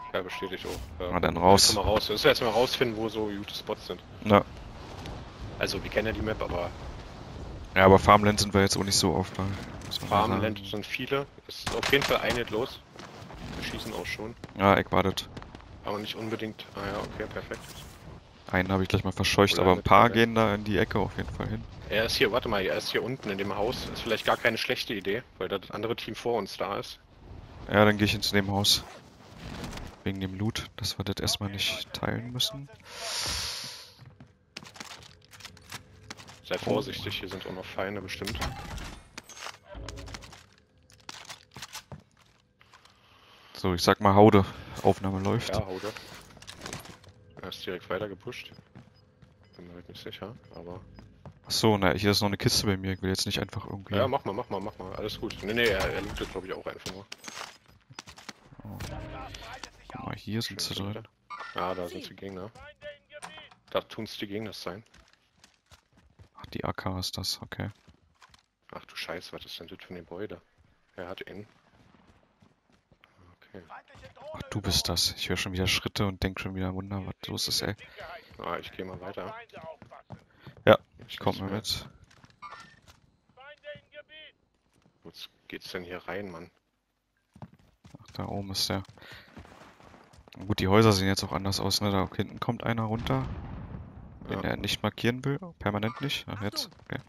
Ja, bestätigt auch. Ja. Na dann raus. Mal raus. Das ist erstmal rausfinden, wo so gute Spots sind. Ja. Also, wir kennen ja die Map, aber Ja, aber Farmland sind wir jetzt auch nicht so oft, muss man mal Farmland sagen. sind viele. Es ist auf jeden Fall einig los. Wir schießen auch schon. Ja, ich wartet. Aber nicht unbedingt. Ah ja, okay, perfekt. Einen habe ich gleich mal verscheucht, Oder aber ein paar gerade. gehen da in die Ecke auf jeden Fall hin. Er ist hier, warte mal, er ist hier unten in dem Haus. Ist vielleicht gar keine schlechte Idee, weil das andere Team vor uns da ist. Ja, dann gehe ich ins Nebenhaus. Wegen dem Loot, dass wir das erstmal nicht teilen müssen. Sei vorsichtig, hier sind auch noch Feinde bestimmt. So, ich sag mal Haude. Aufnahme läuft. Ja, hau doch. Er ist direkt weiter gepusht. Bin mir halt nicht sicher, aber. Achso, na, hier ist noch eine Kiste bei mir. Ich will jetzt nicht einfach irgendwie. Ja, mach mal. Alles gut. Nee, er lootet, glaube ich, auch einfach nur. Oh. Guck mal, hier sind sie drin. Ja, da sind die Gegner. Da tun's die Gegner sein. Ach, die AK ist das, okay. Ach du Scheiße, was ist denn das für ein Gebäude? Er hat ihn. Okay. Ach, du bist das. Ich höre schon wieder Schritte und denk schon wieder, Wunder, was los ist, ey. Ah, ich gehe mal weiter. Ja, ich komm mal mit. Wo geht's denn hier rein, Mann? Ach, da oben ist der. Gut, die Häuser sehen jetzt auch anders aus, ne? Da hinten kommt einer runter. Den Ja. er nicht markieren will. Permanent nicht. Ach, jetzt. Okay.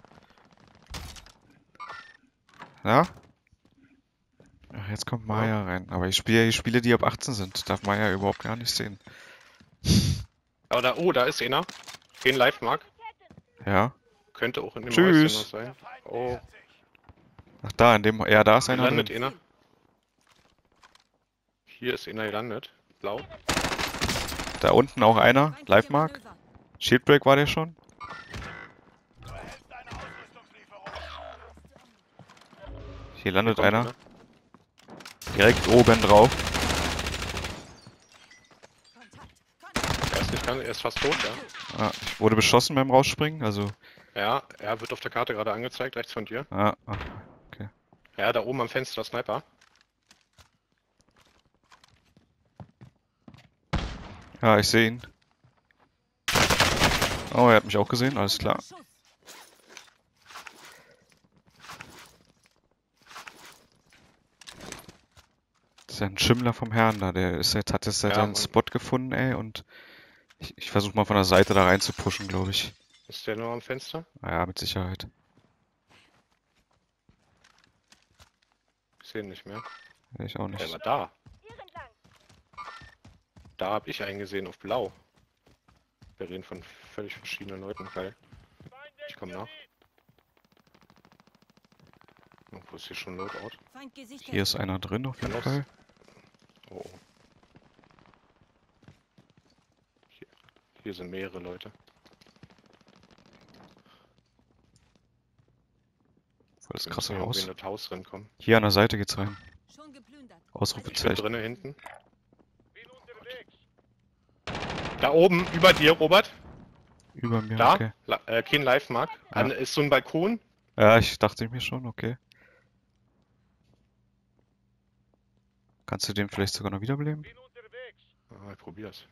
Ja? Ach, jetzt kommt Maya rein. Aber ich spiele die Spiele, die ab 18 sind. Darf Maya überhaupt gar nicht sehen. Aber da, oh, da ist einer. Den Live-Mark. Ja. Könnte auch in dem Tschüss. Häuschen was sein. Oh, Ach, da, in dem. Ja, da ist hier einer landet drin. einer. Hier ist einer gelandet. Blau. Da unten auch einer. Live-Mark. Shieldbreak war der schon. Hier landet Kommt einer. Direkt oben drauf. Er ist fast tot, ja. Ah, ich wurde beschossen beim Rausspringen. Also. Ja, er wird auf der Karte gerade angezeigt, rechts von dir. Ah, okay. Ja, da oben am Fenster, Sniper. Ja, ich sehe ihn. Oh, er hat mich auch gesehen, alles klar. Das ist ja ein Schimmler vom Herrn da, der ist jetzt, hat jetzt Ja, seinen Spot gefunden, ey, und ich versuche mal von der Seite da rein zu pushen, glaube ich. Ist der nur am Fenster? Ja, mit Sicherheit. Ich sehe ihn nicht mehr. Ich auch Der war nicht. da. Da habe ich einen gesehen auf blau. Wir reden von völlig verschiedenen Leuten, geil. Ich komme nach. Oh, wo ist hier schon Loadout? Hier ist einer drin auf jeden Los. Fall. Oh. Hier sind mehrere Leute. Voll das Wir krasse müssen irgendwie Haus. in das Haus rankommen. Hier an der Seite geht's rein. Ich bin Ausrufezeichen. drinnen hinten. Da oben, über dir, Robert. Über mir, Da. okay. Kein Live-Mark. Ja. Ist so ein Balkon. Ja, ich dachte mir schon, okay. Kannst du den vielleicht sogar noch wiederbeleben? Ah, ich probier's.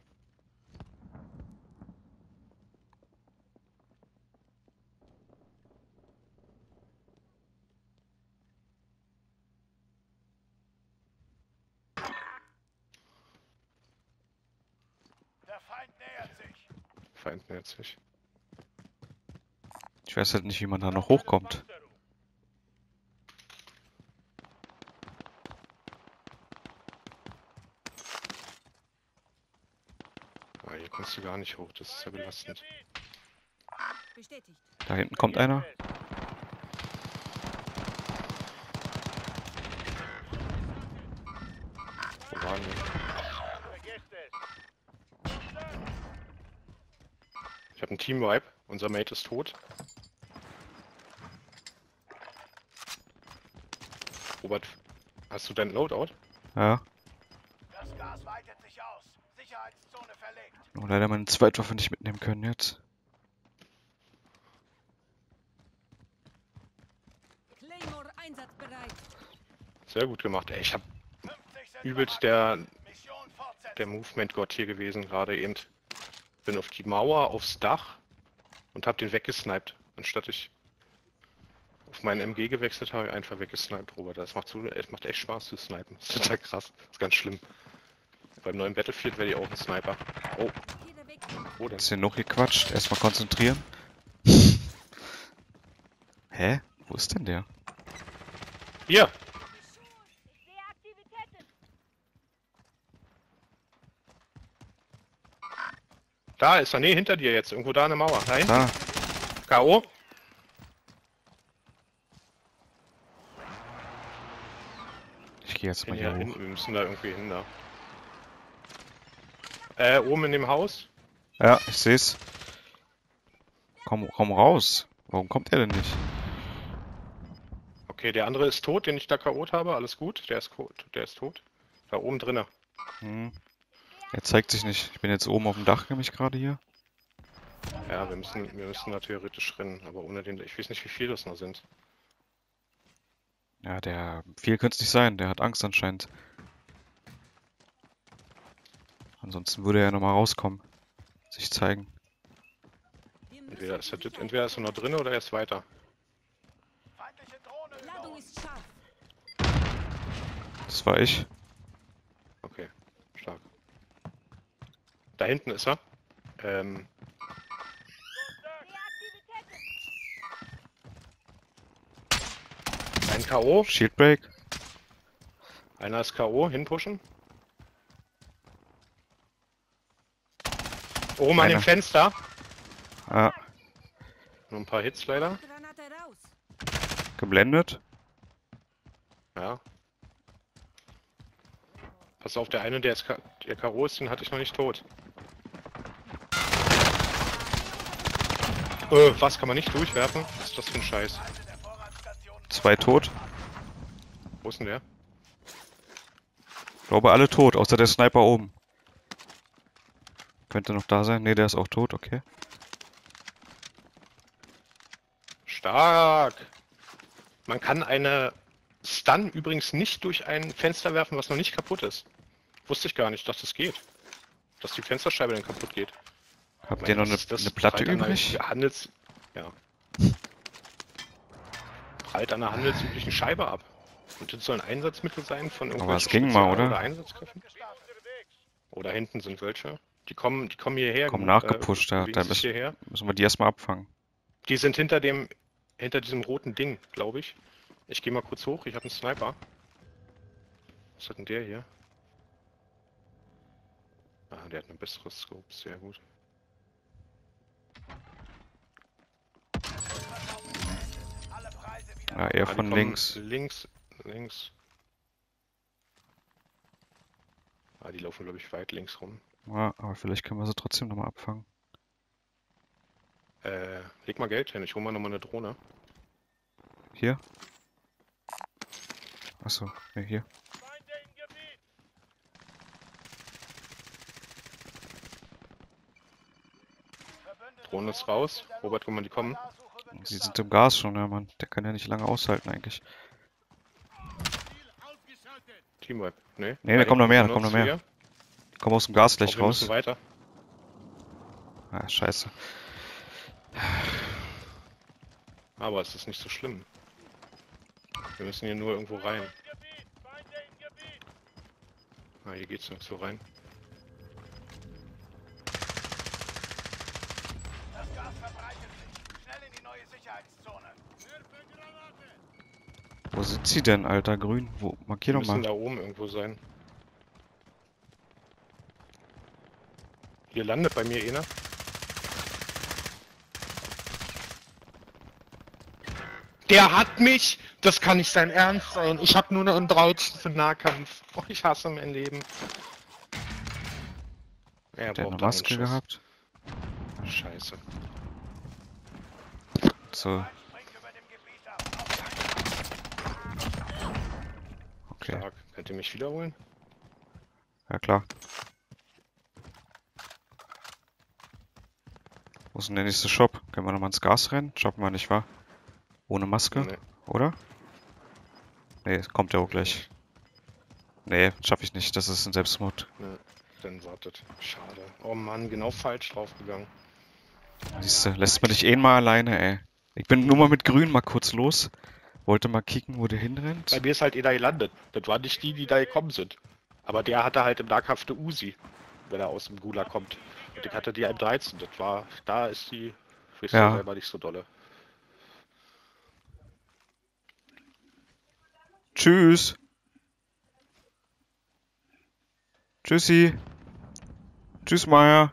Der Feind nähert sich. Feind nähert sich. Ich weiß halt nicht, wie man da noch hochkommt. Ah, hier kommst du gar nicht hoch, das ist ja belastend. Bestätigt. Da hinten kommt einer. Wo waren wir? Vergesst es. Ich habe einen Team-Wipe. Unser Mate ist tot. Robert, hast du dein Loadout? Ja. Das Gas weitet sich aus. Sicherheitszone verlegt. Nur leider meine Zweitwaffe nicht mitnehmen können jetzt. Claymore einsatzbereit. Sehr gut gemacht. Ey, ich habe 50 sind übelst bereit. der Mission fortsetzen. der Movement-Gott hier gewesen gerade eben. Bin auf die Mauer, aufs Dach und hab den weggesniped. Anstatt ich auf meinen MG gewechselt habe, einfach weggesniped, Robert. Es macht echt Spaß zu snipen. Das ist total krass. Das ist ganz schlimm. Beim neuen Battlefield werde ich auch ein Sniper. Oh, Jeder weg. wo denn? Ist hier noch gequatscht? Erstmal konzentrieren. Hä? Wo ist denn der? Hier! Ich sehe Aktivitäten. Da ist er. Nee, hinter dir jetzt. Irgendwo da eine Mauer. Nein? Da. K.O. Ich gehe jetzt mal Ja, hier hoch. hinten. Wir müssen da irgendwie hin, da. Oben in dem Haus. Ja, ich seh's. Komm raus. Warum kommt er denn nicht? Okay, der andere ist tot, den ich da K.O.t habe. Alles gut. Der ist tot. Da oben drinne. Hm. Er zeigt sich nicht. Ich bin jetzt oben auf dem Dach, nämlich gerade hier. Ja, wir müssen da theoretisch rennen, aber ohne den. Ich weiß nicht, wie viel das noch sind. Ja, viel könnte es nicht sein. Der hat Angst anscheinend. Ansonsten würde er ja nochmal rauskommen. Sich zeigen. Wir müssen Entweder ist er noch drin oder er ist weiter. Feindliche Drohne Die über Ladung uns. ist scharf. Das war ich. Okay, stark. Da hinten ist er. Sehe Aktivitäten. Ein K.O. Shield Break. Einer ist K.O. Hinpushen. Oben an Einer. dem Fenster. Ah, Nur ein paar Hits leider. Granate raus. geblendet. Ja. Pass auf, der eine, der K.O. ist, den hatte ich noch nicht tot. Was kann man nicht durchwerfen? Was ist das für ein Scheiß? Seite der Vorratsstation. 2 tot. Wo ist denn der? Ich glaube alle tot, außer der Sniper oben. Könnte noch da sein. Ne, der ist auch tot, okay. Stark! Man kann eine Stun übrigens nicht durch ein Fenster werfen, was noch nicht kaputt ist. Wusste ich gar nicht, dass das geht. Dass die Fensterscheibe dann kaputt geht. Habt ihr noch eine Platte übrig? Ja. Prallt an einer handelsüblichen Scheibe ab. Und das soll ein Einsatzmittel sein von Aber es irgendwelchen ging mal, Spezial- oder? oder Einsatzkräften? Oder hinten sind welche. Die kommen hierher. Kommen nachgepusht, ja. bewegen Da sich hierher. müssen wir die erstmal abfangen. Die sind hinter diesem roten Ding, glaube ich. Ich gehe mal kurz hoch, ich habe einen Sniper. Was hat denn der hier? Ah, der hat eine bessere Scope, sehr gut. Alle Preise wieder. Ja, eher Ah, die von kommen links. Links. Ah, die laufen, glaube ich, weit links rum. Ja, aber vielleicht können wir sie trotzdem nochmal abfangen. Leg mal Geld hin, ich hole mal nochmal eine Drohne. Hier? Achso, ne, hier. Feinde im Gebiet. Verbündete Drohne ist raus. Robert, guck mal, die kommen. Radarsuche wird Die sind gestartet. im Gas schon, ja, Mann. Der kann ja nicht lange aushalten eigentlich. Teamwipe. Nee, Nee, da kommt noch mehr, da benutzt kommt noch mehr. wir. Die kommen aus dem Gas Auch gleich wir müssen raus. weiter. Ah, scheiße. Aber es ist nicht so schlimm. Wir müssen hier nur irgendwo rein. Im Gebiet. Feinde im Gebiet. Ah, hier geht's nirgendwo rein. Das Gas verbreitet sich. Schnell in die neue Sicherheitszone. Wo sind sie denn, Alter? Grün? Wo? Markier Wir doch müssen mal. da oben irgendwo sein. Hier landet bei mir einer. Der hat mich! Das kann nicht sein Ernst sein. Ich habe nur eine M13 für Nahkampf. Oh, ich hasse mein Leben. Er Hat der eine braucht Maske einen Schuss. gehabt? Scheiße. So, Springt über dem Gebiet ab. okay. Stark. Könnt ihr mich wiederholen? Ja, klar. Wo ist denn der nächste Shop? Können wir nochmal ins Gas rennen? Shoppen wir nicht, wahr? Ohne Maske, Nee. oder? Nee, kommt ja auch gleich. Nee, schaffe ich nicht. Das ist ein Selbstmord. Nee. Dann wartet. Schade. Oh Mann, genau falsch draufgegangen. Siehste, lässt man dich eh mal alleine, ey. Ich bin nur mal mit Grün mal kurz los. Wollte mal kicken, wo der hinrennt. Bei mir ist halt einer gelandet. Das waren nicht die, die da gekommen sind. Aber der hatte halt im Nahkampf eine Uzi, wenn er aus dem Gulag kommt. Und ich hatte die M13. Das war, da ist die, ich Ja. selber nicht so dolle. Tschüss. Tschüssi. Tschüss, Maya.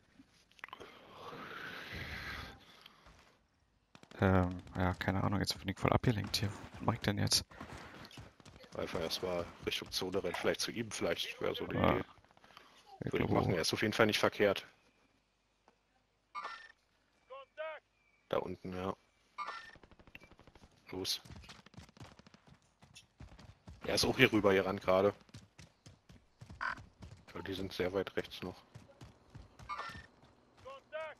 Ja, keine Ahnung, jetzt bin ich voll abgelenkt hier. Was mach ich denn jetzt? Einfach erstmal Richtung Zone rennen, vielleicht zu ihm, vielleicht wäre so eine Ja. Idee. Ich Würde ich glaube, machen, er ist auf jeden Fall nicht verkehrt. Kontakt! Da unten, ja. Los. Er ist auch hier rüber gerannt gerade. Aber die sind sehr weit rechts noch. Kontakt!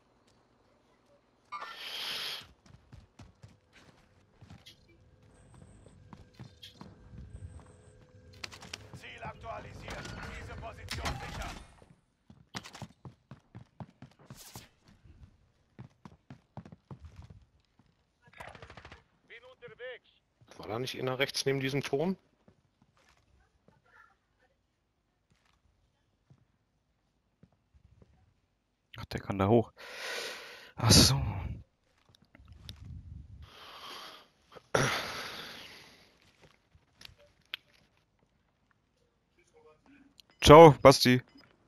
Ziel aktualisiert. Diese Position sichern. Bin unterwegs! War da nicht einer rechts neben diesem Turm? ach, der kann da hoch. Ach so. Ciao, Basti.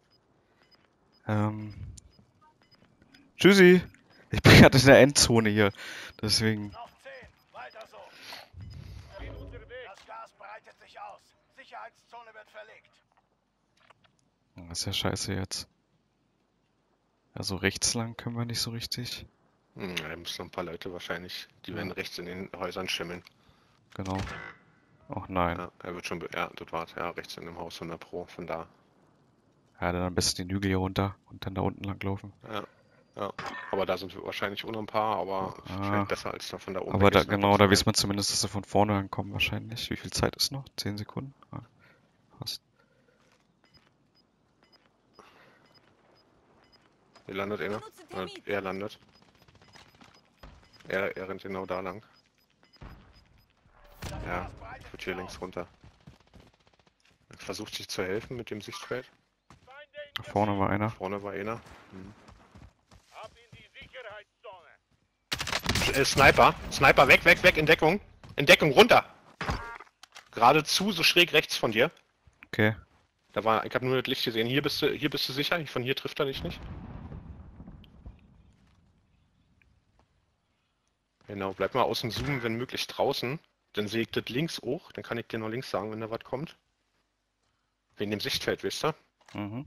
Tschüssi. Ich bin gerade in der Endzone hier. Deswegen. Noch 10. Weiter so. Bin unterwegs! Das Gas breitet sich aus. Sicherheitszone wird verlegt. Das ist ja scheiße jetzt. Also rechts lang können wir nicht so richtig. Da müssen noch ein paar Leute wahrscheinlich. Die werden rechts in den Häusern schimmeln. Genau. Ach nein. Ja, er wird schon. Ja, das war's. Ja, rechts in dem Haus 100 Pro. Von da. Ja, dann am besten den Hügel hier runter und dann da unten lang laufen. Ja. Ja. Aber da sind wir wahrscheinlich auch noch ein paar, aber Ah. vielleicht besser als da von da oben. Aber da, weggesniped genau, zu da werden. weiß man zumindest, dass sie von vorne ankommen wahrscheinlich. Wie viel Zeit ist noch? 10 Sekunden? Ah, fast. Hier landet einer. Benutze Thermit. Er landet. Er rennt genau da lang. Das Ja, Gas breitet wird sich hier aus. links runter. Er versucht sich zu helfen mit dem Sichtfeld. Feinde in Da vorne war einer. Vorne war einer. Ab in die Sicherheitszone! Sniper. Sniper, weg, weg, weg, in Deckung. In Deckung, runter. Geradezu, so schräg rechts von dir. Okay. Da war, ich habe nur das Licht gesehen. Hier bist du sicher. Von hier trifft er dich nicht. Genau, bleib mal außen zoomen, wenn möglich draußen. Dann sehe ich das links hoch. Dann kann ich dir noch links sagen, wenn da was kommt. Wegen dem Sichtfeld, wisst ihr? Mhm.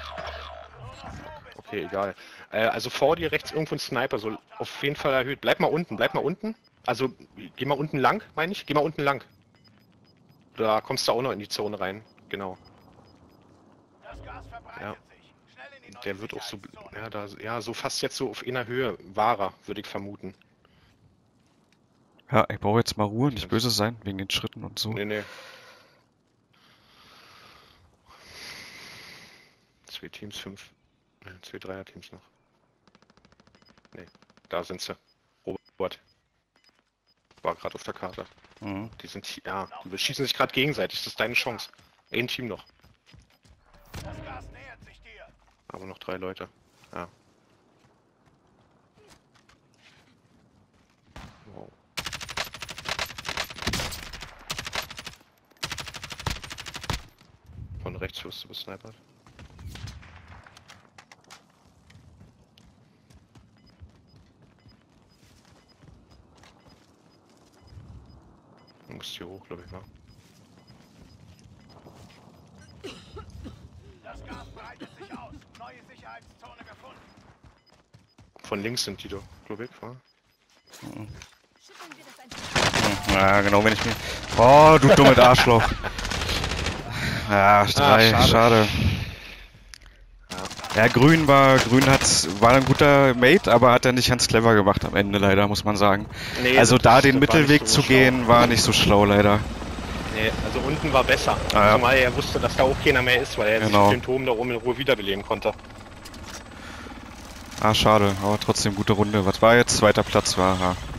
Okay, egal. Also vor dir rechts irgendwo ein Sniper, so auf jeden Fall erhöht. Bleib mal unten, bleib mal unten. Also, geh mal unten lang, meine ich. Geh mal unten lang. Da kommst du auch noch in die Zone rein. Genau. Das Gas verbreitet Ja. sich. Schnell in die neue Der wird auch so, Sicherheitszone. ja, so fast jetzt so auf einer Höhe. Wahrer, würde ich vermuten. Ja, ich brauche jetzt mal Ruhe, nicht böse sein, wegen den Schritten und so. Nee, nee. 2 Teams, 5. 2 Dreier-Teams noch. Nee, da sind sie. Robert. War gerade auf der Karte. Mhm. Die sind hier, ja, die schießen sich gerade gegenseitig. Das ist deine Chance. Ein Team noch. Das Gas nähert sich dir. Aber noch 3 Leute. Ja. Wow. Von rechts wirst du besnipert. Du musst hier hoch, glaube ich, mal. Das Gas breitet sich aus. Neue Sicherheitszone gefunden. Von links sind die doch, glaube ich, wa? Schütteln wir das ein Ja, genau, wenn ich mir... Oh, du dummes Arschloch. Ja, 3, schade. schade. Ja, Grün war ein guter Mate, aber hat er nicht ganz clever gemacht am Ende leider, muss man sagen. Nee, Also das da ist- den das war nicht Mittelweg so zu gehen, war nicht so schlau leider. Nee, also unten war besser. Ah, ja. Zumal er wusste, dass da auch keiner mehr ist, weil er Genau. sich auf den Turm da oben in Ruhe wiederbeleben konnte. Ah, schade, aber trotzdem gute Runde. Was war jetzt? Zweiter Platz war. Ja.